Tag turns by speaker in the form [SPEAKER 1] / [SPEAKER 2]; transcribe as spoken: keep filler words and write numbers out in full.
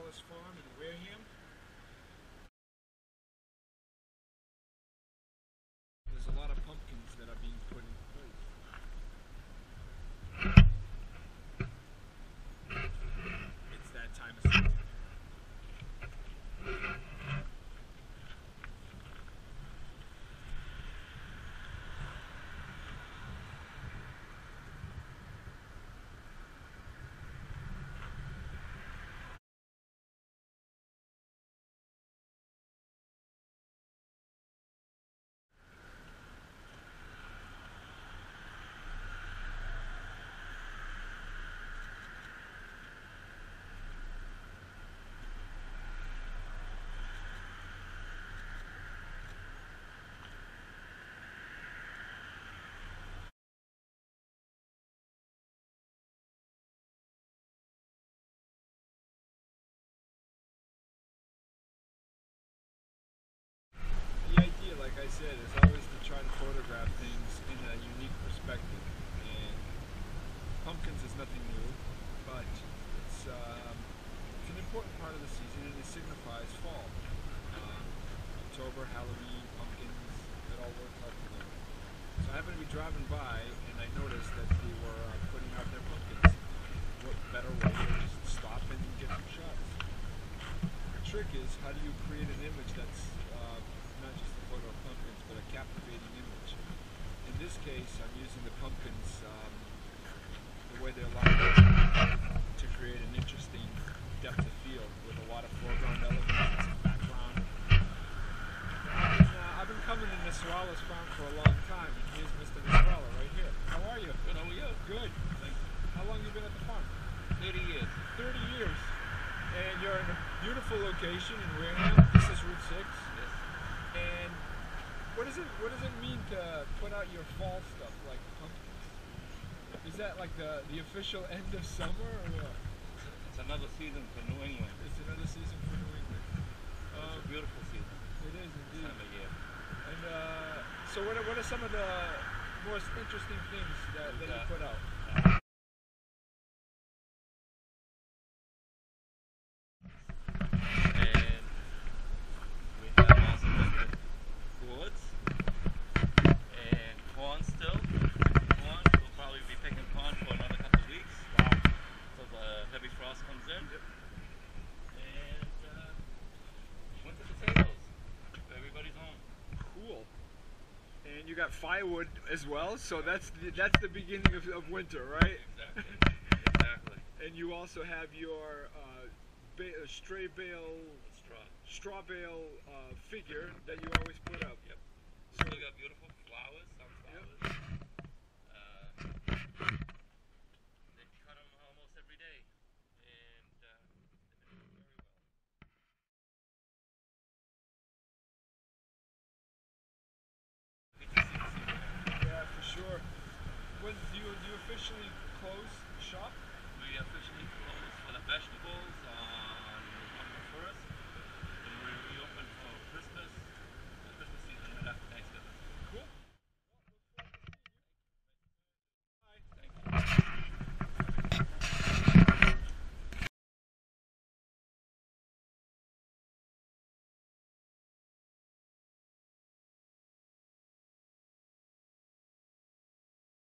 [SPEAKER 1] Nesralla's farm in Wareham. There's a lot of pumpkins that are being put in place. It's that time of season. The idea, like I said, is always to try to photograph things in a unique perspective. And pumpkins is nothing new, but it's, um, it's an important part of the season, and it signifies fall. Um, October, Halloween, pumpkins, it all work out together. So I happened to be driving by, and I noticed that they were uh, putting out their pumpkins. What better way to just stop and get some shots? The trick is, how do you create an image that's uh, not just a photo of pumpkins, but a captivating image? In this case, I'm using the pumpkins, um, the way they're lined up, to create an interesting depth of field with a lot of foreground elements and some background. I've been, uh, I've been coming to Nesralla's farm for a long time, and here's Mister Nesralla right here. How are you?
[SPEAKER 2] Good, how are you?
[SPEAKER 1] Good.
[SPEAKER 2] Thanks.
[SPEAKER 1] How long have you been at the farm?
[SPEAKER 2] thirty years.
[SPEAKER 1] thirty years. And you're in a beautiful location in Wareham. This is Route six.
[SPEAKER 2] Yes.
[SPEAKER 1] And what does it what does it mean to put out your fall stuff like pumpkins? Is that like the the official end of summer or what?
[SPEAKER 2] It's another season for New England.
[SPEAKER 1] It's another season for New England.
[SPEAKER 2] It's
[SPEAKER 1] Um,
[SPEAKER 2] a beautiful season.
[SPEAKER 1] it is
[SPEAKER 2] This
[SPEAKER 1] indeed.
[SPEAKER 2] time of year.
[SPEAKER 1] And uh, so what are, what are some of the most interesting things that, that you
[SPEAKER 2] Yeah.
[SPEAKER 1] put out?
[SPEAKER 2] And we have also got gourds and corn still. Corn, we'll probably be picking corn for another couple of weeks. Wow. Until the heavy frost comes in.
[SPEAKER 1] Yep.
[SPEAKER 2] And uh, winter potatoes. Everybody's home.
[SPEAKER 1] Cool. And you got firewood as well, so that's the, that's the beginning of, of winter, right?
[SPEAKER 2] Exactly. Exactly.
[SPEAKER 1] And you also have your uh, ba- uh, stray bale,
[SPEAKER 2] Straw.
[SPEAKER 1] straw bale uh, figure that you always put up.
[SPEAKER 2] Yep.
[SPEAKER 1] So,
[SPEAKER 2] Still got beautiful flowers, sunflowers. Uh, they cut them almost every day, and uh, they do very well. Good to see the season.
[SPEAKER 1] yeah, for sure. When do you do you officially close shop?